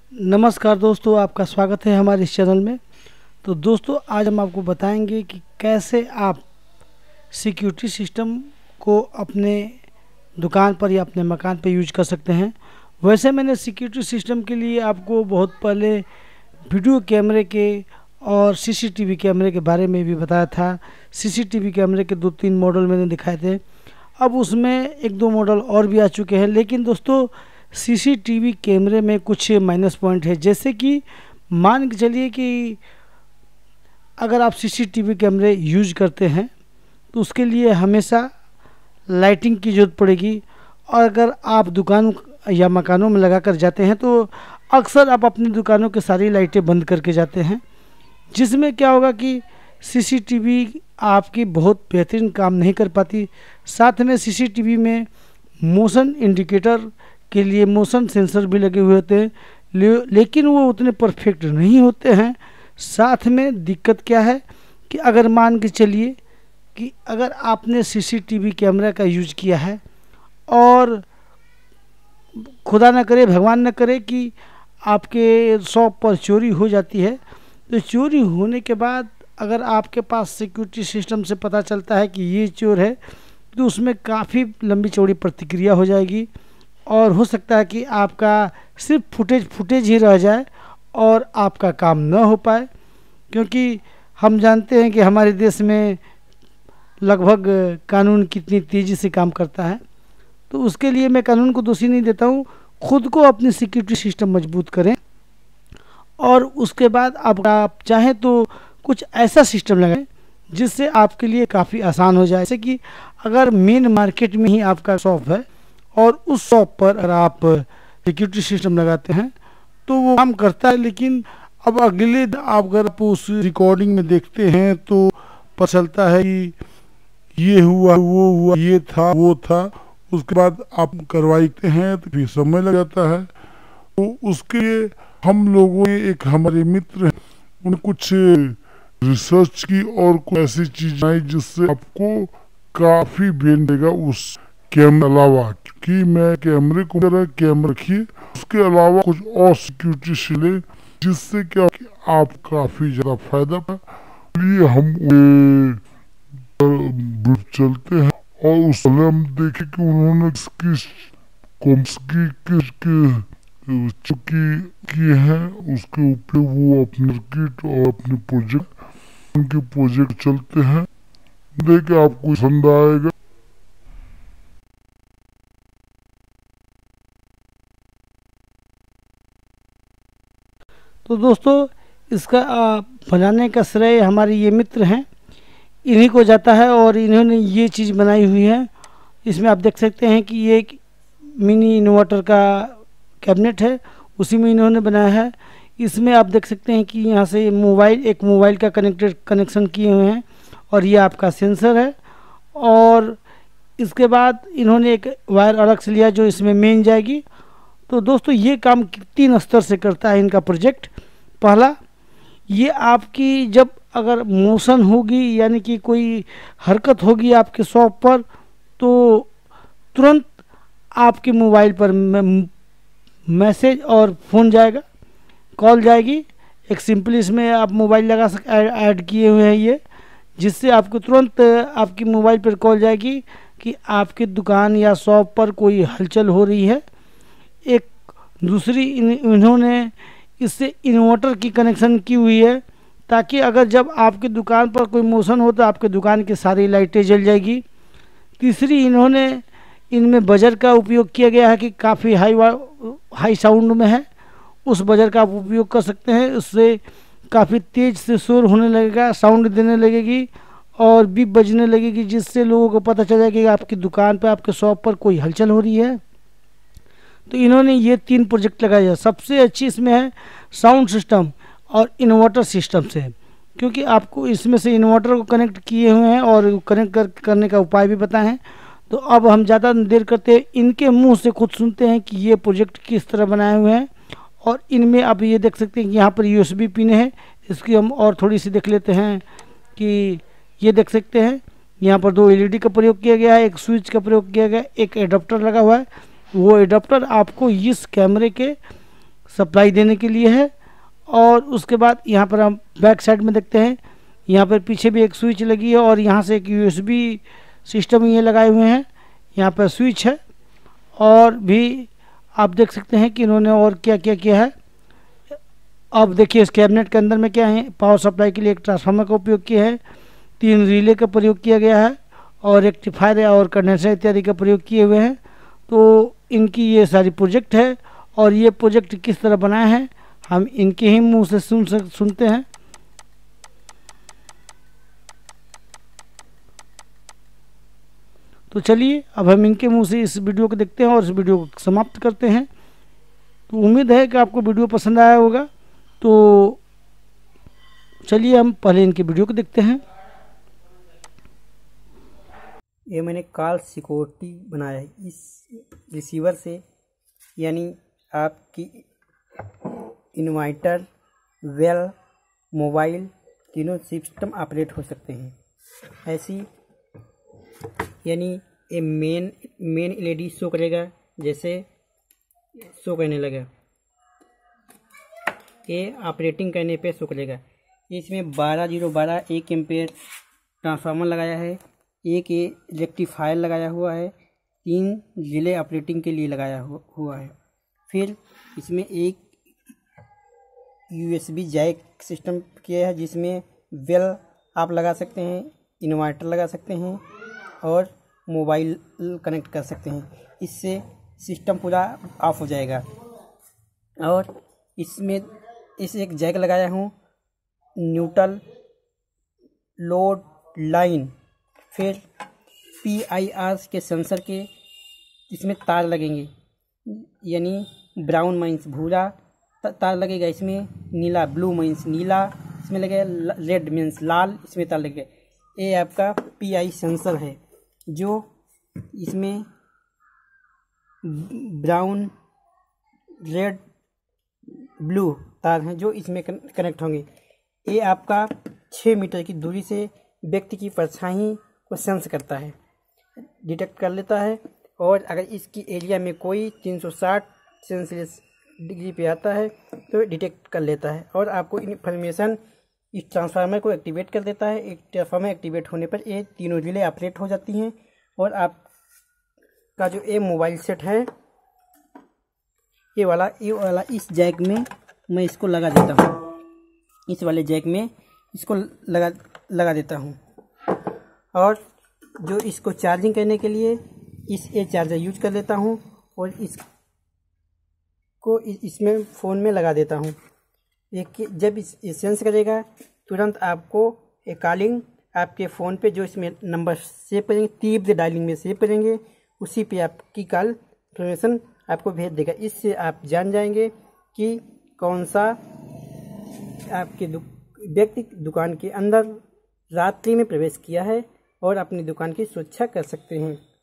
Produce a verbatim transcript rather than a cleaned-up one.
नमस्कार दोस्तों, आपका स्वागत है हमारे इस चैनल में। तो दोस्तों, आज हम आपको बताएंगे कि कैसे आप सिक्योरिटी सिस्टम को अपने दुकान पर या अपने मकान पर यूज कर सकते हैं। वैसे मैंने सिक्योरिटी सिस्टम के लिए आपको बहुत पहले वीडियो कैमरे के और सीसीटीवी कैमरे के बारे में भी बताया था। सीसीटीवी कैमरे के दो तीन मॉडल मैंने दिखाए थे। अब उसमें एक दो मॉडल और भी आ चुके हैं, लेकिन दोस्तों सीसीटीवी कैमरे में कुछ माइनस पॉइंट है। जैसे कि मान के चलिए कि अगर आप सीसीटीवी कैमरे यूज करते हैं तो उसके लिए हमेशा लाइटिंग की ज़रूरत पड़ेगी, और अगर आप दुकान या मकानों में लगा कर जाते हैं तो अक्सर आप अपनी दुकानों की सारी लाइटें बंद करके जाते हैं, जिसमें क्या होगा कि सीसीटीवी आपकी बहुत बेहतरीन काम नहीं कर पाती। साथ में सीसीटीवी में मोशन इंडिकेटर के लिए मोशन सेंसर भी लगे हुए होते हैं, ले, लेकिन वो उतने परफेक्ट नहीं होते हैं। साथ में दिक्कत क्या है कि अगर मान के चलिए कि अगर आपने सीसीटीवी कैमरा का यूज किया है और खुदा ना करे, भगवान ना करे कि आपके शॉप पर चोरी हो जाती है, तो चोरी होने के बाद अगर आपके पास सिक्योरिटी सिस्टम से पता चलता है कि ये चोर है, तो उसमें काफ़ी लंबी चौड़ी प्रतिक्रिया हो जाएगी और हो सकता है कि आपका सिर्फ फुटेज फुटेज ही रह जाए और आपका काम न हो पाए। क्योंकि हम जानते हैं कि हमारे देश में लगभग कानून कितनी तेज़ी से काम करता है। तो उसके लिए मैं कानून को दोषी नहीं देता हूँ, खुद को अपनी सिक्योरिटी सिस्टम मजबूत करें और उसके बाद अब आप चाहें तो कुछ ऐसा सिस्टम लगाएं जिससे आपके लिए काफ़ी आसान हो जाए। जैसे कि अगर मेन मार्केट में ही आपका शॉप है और उस शॉप पर अगर आप सिक्योरिटी सिस्टम लगाते हैं तो वो काम करता है, लेकिन अब अगले आप अगर आप उस रिकॉर्डिंग में देखते हैं तो पता चलता है कि ये हुआ, वो हुआ, ये था, वो था। उसके बाद आप करवाते हैं तो फिर समय लग जाता है। तो उसके लिए हम लोगों ने एक हमारे मित्र हैं, उन्हें कुछ रिसर्च की और कुछ ऐसी चीज आई जिससे आपको काफी बेन देगा उस कैमरे अलावा। कि मैं कैमरे को कैमरा रखिए, उसके अलावा कुछ और सिक्योरिटी से ले जिससे क्या कि आप काफी ज्यादा फायदा पाए। लिए हम चलते हैं और उस हम देखे कि उन्होंने किस की किस चुकी की है, उसके ऊपर वो अपने सर्किट और अपने प्रोजेक्ट उनके प्रोजेक्ट चलते हैं। देखे आपको पसंद आएगा। तो दोस्तों, इसका बनाने का श्रेय हमारे ये मित्र हैं, इन्हीं को जाता है और इन्होंने ये चीज़ बनाई हुई है। इसमें आप देख सकते हैं कि ये एक मिनी इन्वर्टर का कैबिनेट है, उसी में इन्होंने बनाया है। इसमें आप देख सकते हैं कि यहाँ से मोबाइल एक मोबाइल का कनेक्टेड कनेक्शन किए हुए हैं और ये आपका सेंसर है। और इसके बाद इन्होंने एक वायर अलग से लिया जो इसमें मेन जाएगी। तो दोस्तों, ये काम तीन स्तर से करता है इनका प्रोजेक्ट। पहला, ये आपकी जब अगर मोशन होगी यानी कि कोई हरकत होगी आपके शॉप पर, तो तुरंत आपके मोबाइल पर मैसेज और फ़ोन जाएगा, कॉल जाएगी। एक सिंपल इसमें आप मोबाइल लगा सक ऐड किए हुए हैं ये, जिससे आपको तुरंत आपकी मोबाइल पर कॉल जाएगी कि आपकी दुकान या शॉप पर कोई हलचल हो रही है। एक दूसरी इन, इन्होंने इससे इन्वर्टर की कनेक्शन की हुई है, ताकि अगर जब आपकी दुकान पर कोई मोशन हो तो आपके दुकान की सारी लाइटें जल जाएगी। तीसरी, इन्होंने इनमें बजर का उपयोग किया गया है कि काफ़ी हाई हाई साउंड में है, उस बजर का आप उपयोग कर सकते हैं। उससे काफ़ी तेज़ से शोर होने लगेगा, साउंड देने लगेगी और बीप बजने लगेगी, जिससे लोगों को पता चल जाएगा कि आपकी दुकान पर, आपके शॉप पर कोई हलचल हो रही है। तो इन्होंने ये तीन प्रोजेक्ट लगाया है। सबसे अच्छी इसमें है साउंड सिस्टम और इन्वर्टर सिस्टम से, क्योंकि आपको इसमें से इन्वर्टर को कनेक्ट किए हुए हैं और कनेक्ट कर, करने का उपाय भी बताए हैं। तो अब हम ज़्यादा देर करते हैं, इनके मुंह से खुद सुनते हैं कि ये प्रोजेक्ट किस तरह बनाए हुए हैं। और इनमें आप ये देख सकते हैं कि यहाँ पर यूएसबी पिन है। इसकी हम और थोड़ी सी देख लेते हैं कि ये देख सकते हैं यहाँ पर दो एलईडी का प्रयोग किया गया है, एक स्विच का प्रयोग किया गया है, एक एडाप्टर लगा हुआ है। वो एडाप्टर आपको इस कैमरे के सप्लाई देने के लिए है। और उसके बाद यहाँ पर हम बैक साइड में देखते हैं, यहाँ पर पीछे भी एक स्विच लगी है और यहाँ से एक यूएसबी सिस्टम ये लगाए हुए हैं। यहाँ पर स्विच है और भी आप देख सकते हैं कि इन्होंने और क्या क्या किया है। अब देखिए इस कैबिनेट के अंदर में क्या है, पावर सप्लाई के लिए एक ट्रांसफार्मर का उपयोग किया है, तीन रिले का प्रयोग किया गया है और रेक्टिफायर और कंडेंसर इत्यादि का प्रयोग किए हुए हैं। तो इनकी ये सारी प्रोजेक्ट है और ये प्रोजेक्ट किस तरह बनाए हैं हम इनके ही मुंह से सुन सुनते हैं। तो चलिए अब हम इनके मुंह से इस वीडियो को देखते हैं और इस वीडियो को समाप्त करते हैं। तो उम्मीद है कि आपको वीडियो पसंद आया होगा। तो चलिए हम पहले इनके वीडियो को देखते हैं। ये मैंने कॉल सिक्योरिटी बनाया है इस रिसीवर से, यानी आपकी इन्वर्टर, वेल, मोबाइल तीनों सिस्टम ऑपरेट हो सकते हैं। ऐसी यानी ये मेन मेन एलईडी शो करेगा, जैसे शो करने लगा, ये ऑपरेटिंग करने पे शो करेगा। इसमें बारह जीरो बारह एक एम्पेयर ट्रांसफार्मर लगाया है, एक ये रेक्टिफायर लगाया हुआ है, तीन रिले ऑपरेटिंग के लिए लगाया हुआ है। फिर इसमें एक यूएसबी जैक सिस्टम किया है, जिसमें वेल आप लगा सकते हैं, इन्वर्टर लगा सकते हैं और मोबाइल कनेक्ट कर सकते हैं। इससे सिस्टम पूरा ऑफ हो जाएगा। और इसमें इस एक जैक लगाया हूँ, न्यूट्रल, लोड, लाइन, फिर पी आई आर के सेंसर के इसमें तार लगेंगे, यानी ब्राउन माइंस भूरा तार लगेगा, इसमें नीला ब्लू माइंस नीला, इसमें लगेगा रेड मीन्स लाल, इसमें तार लगेगा। ये आपका पी आई सेंसर है, जो इसमें ब्राउन, रेड, ब्लू तार हैं जो इसमें कनेक्ट होंगे। ये आपका छः मीटर की दूरी से व्यक्ति की परछाई को सेंस करता है, डिटेक्ट कर लेता है। और अगर इसकी एरिया में कोई तीन सौ साठ सेल्सियस डिग्री पे आता है तो डिटेक्ट कर लेता है और आपको इन्फॉर्मेशन इस ट्रांसफार्मर को एक्टिवेट कर देता है। एक ट्रांसफार्मर एक्टिवेट होने पर ये तीनों रिले ऑपरेट हो जाती हैं। और आपका जो ये मोबाइल सेट है, ये वाला ये वाला इस जैक में मैं इसको लगा देता हूँ, इस वाले जैक में इसको लगा लगा देता हूँ। और जो इसको चार्जिंग करने के लिए इस ए चार्जर यूज कर लेता हूँ और इसको इसमें फ़ोन में लगा देता हूँ। एक जब इस सेंस करेगा तुरंत आपको एक कॉलिंग आपके फ़ोन पे जो इसमें नंबर सेव करेंगे, थीव्स डायलिंग में सेव करेंगे, उसी पे आपकी कॉल इन्फॉर्मेशन आपको भेज देगा। इससे आप जान जाएंगे कि कौन सा आपके दु, व्यक्ति दुकान के अंदर रात्रि में प्रवेश किया है और अपनी दुकान की सुरक्षा कर सकते हैं।